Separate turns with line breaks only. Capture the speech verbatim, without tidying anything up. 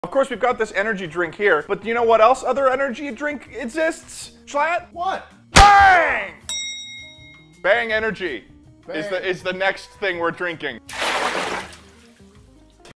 Of course, we've got this energy drink here, but do you know what else other energy drink exists? Schlatt?
What?
Bang! Bang energy
Bang.
is the is the next thing we're drinking.